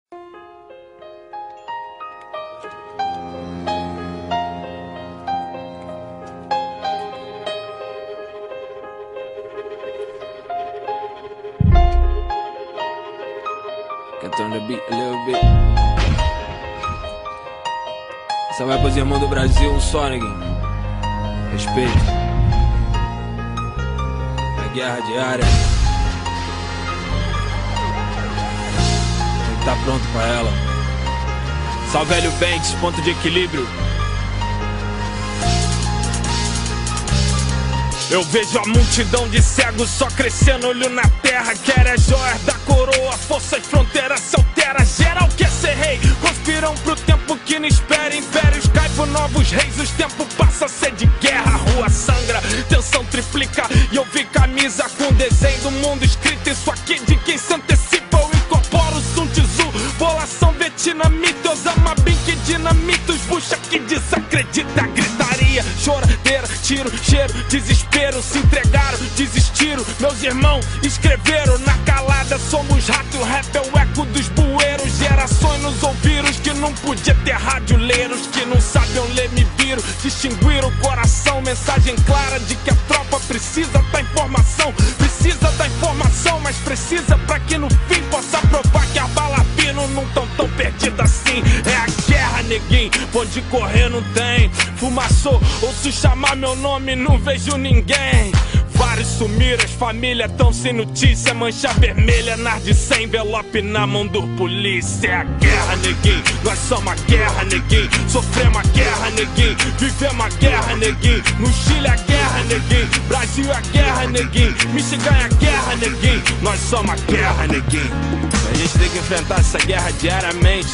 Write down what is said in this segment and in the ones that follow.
Can turn the beat a little bit. Essa vai pros irmãos do Brasil, um só, neguinho. Respeito. A guerra diária. Tem que tá pronto pra ela. Salve Hélio Bentes, ponto de equilíbrio. Eu vejo a multidão de cegos só crescendo, olho na terra. Quer as joias da coroa, força e fronteira se altera. Geral quer ser rei, conspiram pro tempo que não espera. Impérios caem por novos reis, os tempos passam a ser de guerra. A rua sangra, tensão triplica. E eu vi camisa com desenho do mundo escrito. Isso aqui de quem se antecipa, eu incorporo Sun Tzu. Bolação vietnamita, Osama Bin que dinamita. Os bucha que desacredita, gritaria, choradeira, tiro, cheiro, desespero. Se entregaram, desistiram, meus irmãos escreveram. Na calada somos rato, o rap é o eco dos bueiros. Gerações nos ouviram, que não podia ter radioleiros. Que não sabiam ler me viram, distinguiram o coração. Mensagem clara de que a tropa precisa da informação. Precisa da informação, mas precisa pra que no fim possa provar que a bala fino não tão perdida assim. É a guerra, neguinho, onde correr não tem. Fumaçou, ouço chamar meu nome, não vejo ninguém. Vários sumiram, as famílias tão sem notícia. Mancha vermelha, narde sem envelope na mão do polícia. É a guerra, neguinho, nós somos a guerra, neguinho. Sofremos a guerra, neguinho, vivemos a guerra, neguinho. No Chile a guerra, neguinho, Brasil a guerra, neguinho. Michigan é a guerra, neguinho, nós somos a guerra, neguinho. A gente tem que enfrentar essa guerra diariamente.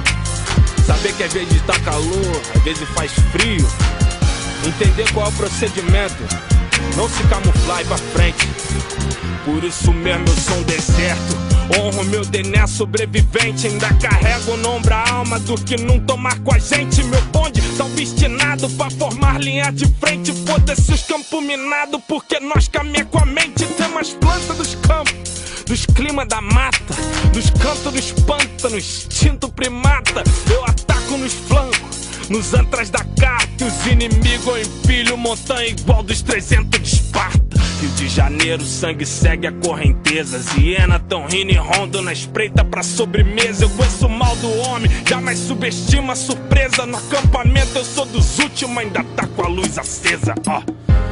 Saber que às vezes tá calor, às vezes faz frio. Entender qual é o procedimento, não se camuflar e pra frente. Por isso mesmo eu sou um deserto. Honro meu DNA sobrevivente. Ainda carrego no ombro a alma do que não tomar com a gente. Meu bonde tá obstinado pra formar linha de frente. Foda-se os campos minados, porque nós caminhamos com a mente. Temos as plantas dos campos, dos climas da mata, dos cantos dos pântanos, instinto primata. Eu ataco nos flancos, nos antras da carta. Os inimigos eu empilho montanha igual dos 300 de Esparta. Rio de Janeiro, sangue segue a correnteza. Hiena tão rindo e rondo na espreita pra sobremesa. Eu conheço o mal do homem, jamais subestima a surpresa. No acampamento eu sou dos últimos, ainda tá com a luz acesa, ó.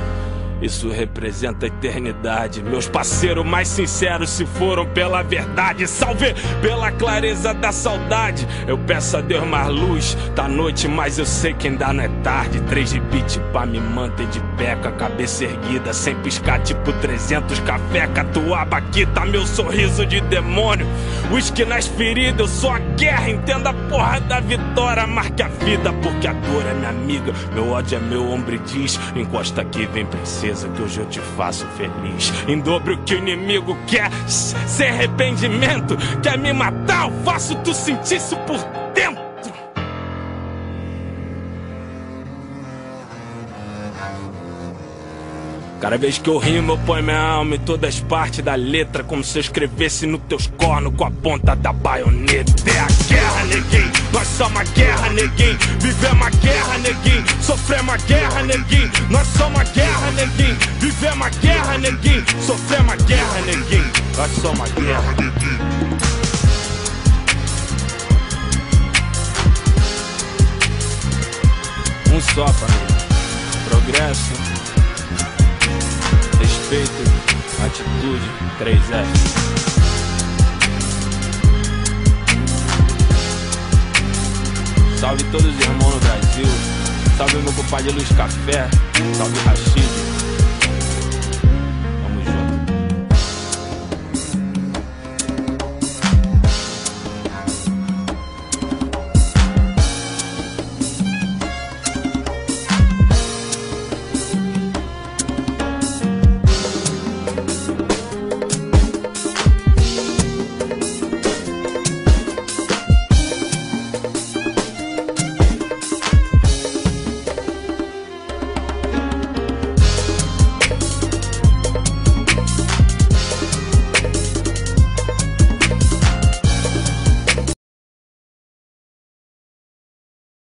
Isso representa a eternidade. Meus parceiros mais sinceros se foram pela verdade. Salve pela clareza da saudade. Eu peço a Deus mais luz. Tá noite, mas eu sei que ainda não é tarde. 3 de beat pra me manter de pé, com a cabeça erguida, sem piscar tipo 300 café. Catuaba aqui tá meu sorriso de demônio. Whisky nas feridas, eu sou a guerra. Entenda a porra da vitória. Marque a vida, porque a dor é minha amiga. Meu ódio é meu ombro e diz: encosta aqui, vem princesa, que hoje eu te faço feliz. Em dobro o que o inimigo quer, sem arrependimento. Quer me matar, eu faço tu sentir isso por dentro. Cada vez que eu rimo eu ponho minha alma em todas as partes da letra, como se eu escrevesse nos teus cornos com a ponta da baioneta. É a guerra, neguinho, nós somos a guerra, neguinho. Vivemos a guerra, neguinho, sofremos a guerra, neguinho. Nós somos a guerra, neguinho, vivemos a guerra, neguinho. Sofremos a guerra, neguinho, nós somos a guerra, neguinho. Um só, família. Progresso, respeito, atitude, 3F. Salve todos os irmãos no Brasil. Salve meu compadre Luiz Café. Salve Rashid.